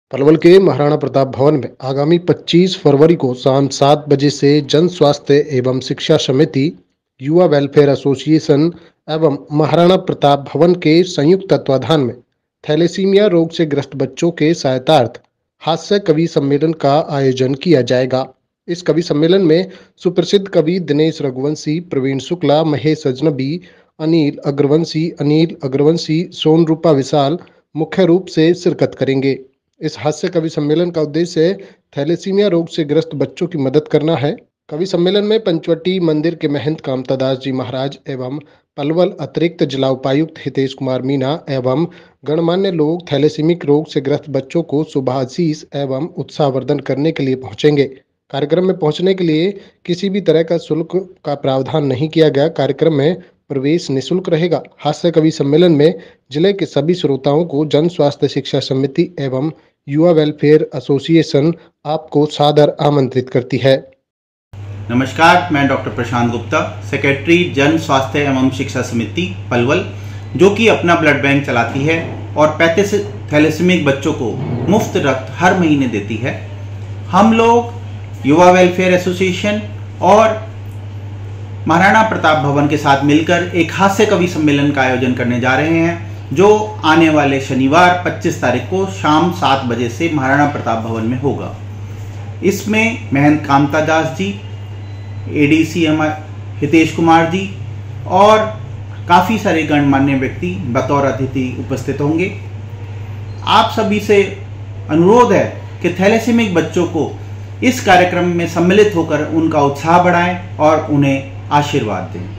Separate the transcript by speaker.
Speaker 1: पलवल के महाराणा प्रताप भवन में आगामी 25 फरवरी को शाम 7 बजे से जन स्वास्थ्य एवं शिक्षा समिति, युवा वेलफेयर एसोसिएशन एवं महाराणा प्रताप भवन के संयुक्त तत्वाधान में थैलेसीमिया रोग से ग्रस्त बच्चों के सहायतार्थ हास्य कवि सम्मेलन का आयोजन किया जाएगा। इस कवि सम्मेलन में सुप्रसिद्ध कवि दिनेश रघुवंशी, प्रवीण शुक्ला, महेश अजनबी, अनिल अग्रवंशी, सोनरूपा विशाल मुख्य रूप से शिरकत करेंगे। इस हास्य कवि सम्मेलन का उद्देश्य थैलेसीमिया रोग से ग्रस्त बच्चों की मदद करना है। कवि सम्मेलन में पंचवटी मंदिर के महंत कामता दास जी महाराज एवं पलवल अतिरिक्त जिला उपायुक्त हितेश कुमार मीणा एवं गणमान्य लोग थैलेसीमिक रोग से ग्रस्त बच्चों को शुभाशीष एवं उत्साहवर्धन करने के लिए पहुंचेंगे। कार्यक्रम में पहुंचने के लिए किसी भी तरह का शुल्क का प्रावधान नहीं किया गया। कार्यक्रम में प्रवेश निःशुल्क रहेगा। हास्य कवि सम्मेलन में जिले के सभी श्रोताओं को जन स्वास्थ्य शिक्षा समिति एवं युवा वेलफेयर एसोसिएशन आपको सादर आमंत्रित करती है।
Speaker 2: नमस्कार, मैं डॉक्टर प्रशांत गुप्ता, सेक्रेटरी जन स्वास्थ्य एवं शिक्षा समिति पलवल, जो कि अपना ब्लड बैंक चलाती है और 35 थैलेसीमिक बच्चों को मुफ्त रक्त हर महीने देती है। हम लोग युवा वेलफेयर एसोसिएशन और महाराणा प्रताप भवन के साथ मिलकर एक हास्य कवि सम्मेलन का आयोजन करने जा रहे हैं, जो आने वाले शनिवार 25 तारीख को शाम 7 बजे से महाराणा प्रताप भवन में होगा। इसमें महंत कामता दास जी, एडीसी हितेश कुमार जी और काफ़ी सारे गणमान्य व्यक्ति बतौर अतिथि उपस्थित होंगे। आप सभी से अनुरोध है कि थैलेसीमिक बच्चों को इस कार्यक्रम में सम्मिलित होकर उनका उत्साह बढ़ाएं और उन्हें आशीर्वाद दें।